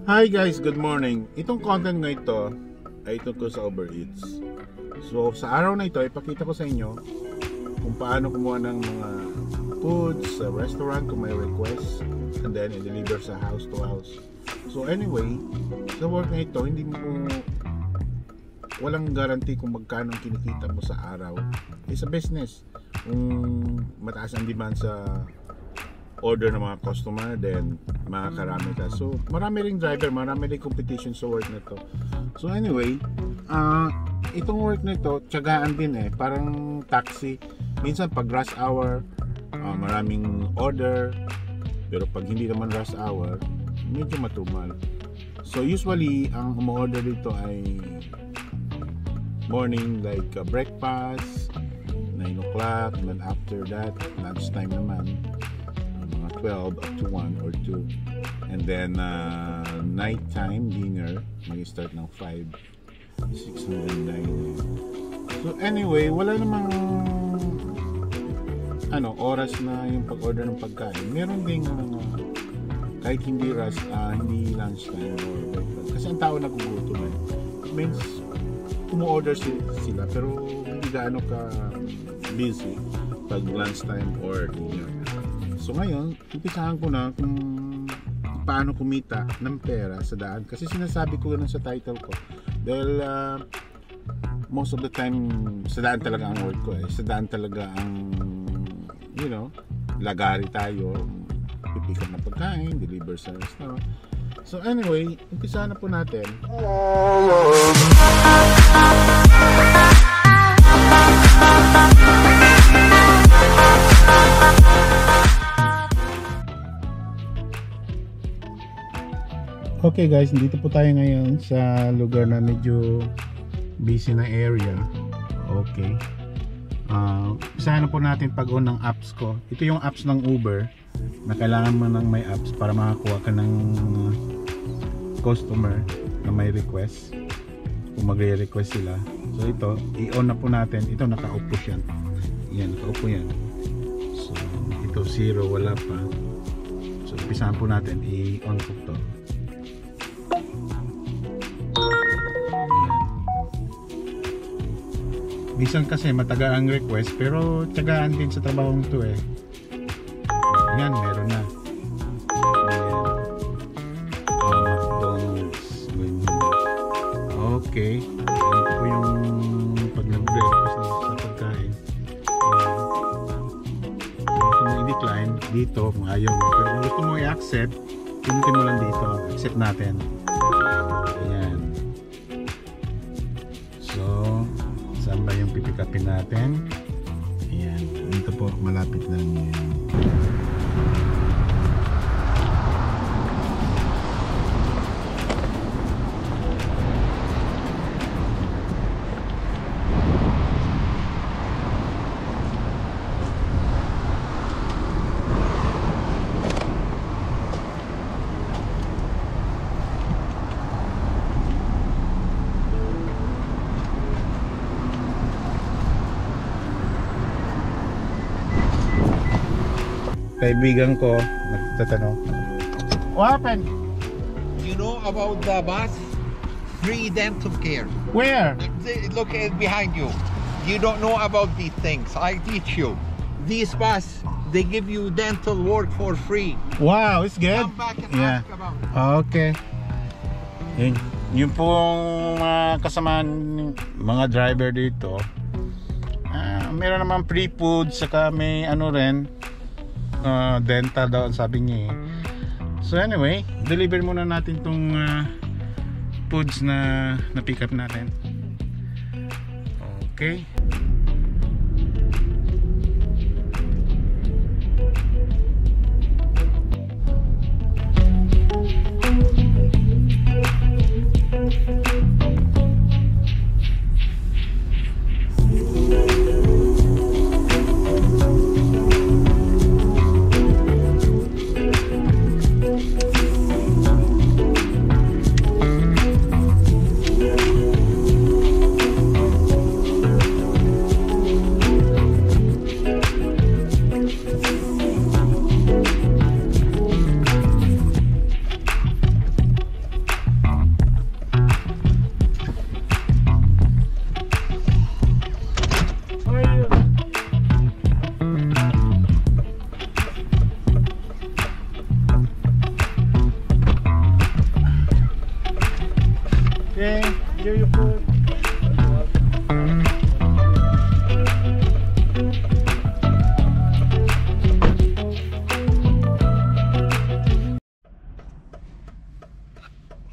Hi guys, good morning. Itong content na ito ay tungkol sa Uber Eats. So sa araw na ito, ipakita ko sa inyo kung paano kumuha ng mga foods sa restaurant kung may request, and then i-deliver sa house to house. So anyway, sa work na ito, walang guarantee kung magkano ang kinikita mo sa araw. It's a business. Kung mataas ang demand sa order ng mga customer, then makakarami ka. So marami ring driver, marami ring competition sa work na to. So anyway, itong work na ito, tiyagaan din parang taxi. Minsan pag rush hour, maraming order, pero pag hindi naman rush hour, medyo matumal. So usually ang umu-order dito ay morning, like breakfast 9 o'clock, and then after that lunch time naman 12 up to 1 or 2, and then nighttime dinner mag-start ng 5, 6 hanggang 9. So anyway, wala namang oras na yung pag-order ng pagkain. Meron ding kahit hindi hindi lunchtime or breakfast, kasi ang tao nagugutom means umu-order sila pero hindi gaano ka busy pag lunchtime or dinner. So ngayon, umpisahan ko na kung paano kumita ng pera sa daan, kasi sinasabi ko ganun sa title ko dahil most of the time sa daan talaga ang work ko sa daan talaga ang lagari tayo, pipick up na pagkain, deliver sa restaurant. So anyway, umpisahan na po natin. Okay guys, dito po tayo ngayon sa lugar na medyo busy na area. Okay. Usahan na po natin pag-on ng apps ko. Ito yung apps ng Uber na kailangan mo ng may apps para makakuha ka ng customer na may request. Kung magre-request sila. So ito, i-on na po natin. Ito nakaupo siya. Yan, nakaupo yan. So ito 0, wala pa. So umpisahan po natin, i-on po to. Minsan kasi matagal ang request, pero tiyagaan din sa trabahong to Yan, meron na. McDonald's. Okay. Ito po yung pag nag-request sa pagkain. Gusto mo i-decline dito kung ayaw mo. Pero kung gusto mo i-accept, pinutin mo lang dito. Accept natin. Ayan. So, saan ba yung pipikapin natin? Ayan, dito po, malapit lang yan. Kaibigan ko nagtatanong, what happened? You know about the bus? Free dental care. Where? Look behind you. You don't know about these things. I teach you. These bus, they give you dental work for free. Wow, it's good. Come back and ask about it. Okay. Yung pong kasamaan mga driver dito, meron naman free food, saka may rin, dental daw sabi niya So anyway, deliver muna natin tong foods na pick up natin. Okay.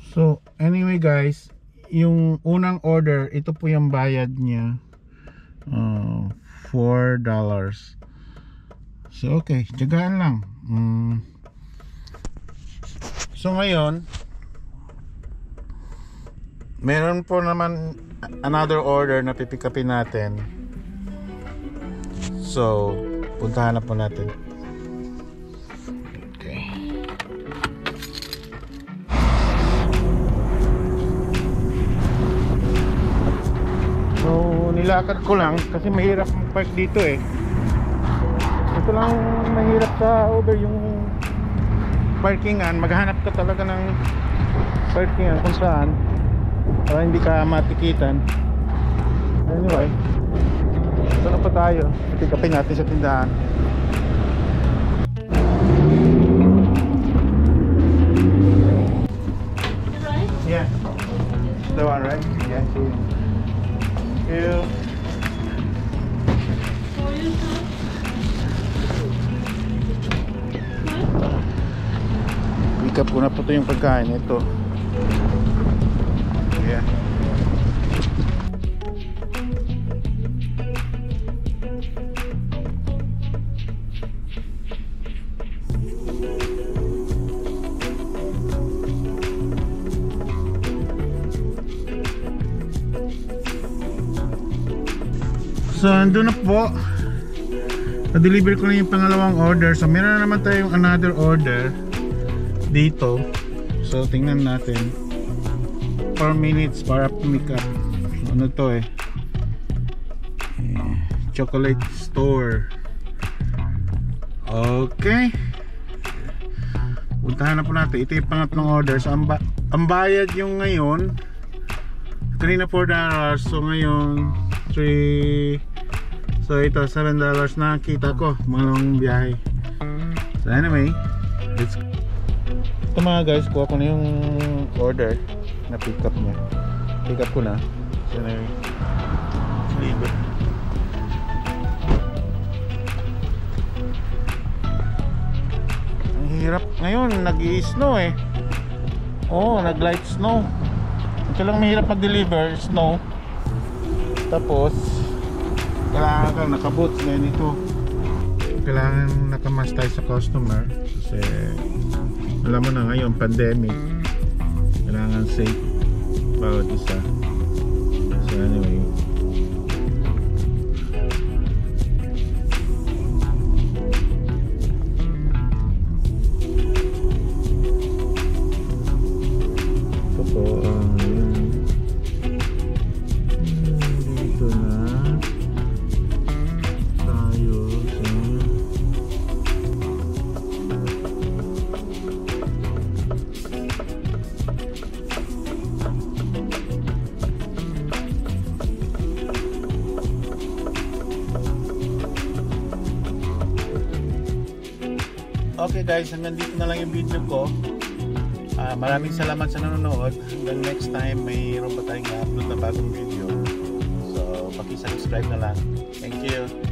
So anyway guys, yung unang order, ito po yung bayad niya, $4. So okay, tiyagaan lang. So ngayon, meron po naman another order na pipick upin natin. So puntahan na po natin. Okay. So nilakad ko lang kasi mahirap mag-park dito eh. Ito lang mahirap sa Uber, yung parkingan. Maghanap ka talaga ng parkingan kung saan para hindi ka matikitan. Anyway, ito na pa tayo. Pick upin natin sa tindahan. Yeah, the one, right? Yeah, sure. You. Pick up ko na po ito yung pagkain. Ito. Yeah. So andun na po, na-deliver ko na yung pangalawang order. So meron na naman tayong another order dito. So tingnan natin. 4 minutes para pick up. So, ano to eh, chocolate store. Okay, puntahan na po natin. Ito yung pangatlong order. So ang bayad yung ngayon, kanina $4. So ngayon 3. So ito $7 na kita ko mga biyahe. So anyway, let's go. Ito mga guys, kuha ko na yung order na pick up niya. Pick up ko na. So anyway, leave it. Ang hirap ngayon, nag-i-snow eh. Oh, nag-light snow. Ito lang mahirap mag-deliver, snow. Tapos kailangan kang naka-boots na ito. Kailangan naka-mask tayo sa customer kasi alam mo na ngayon, pandemic. Kailangan safe bawat isa. So anyway, ito po dito na tayo sa okay guys, hanggang dito na lang yung video ko. Maraming salamat sa nanonood. Hanggang next time, mayroon pa tayong upload na bagong video. So, paki-subscribe na lang. Thank you.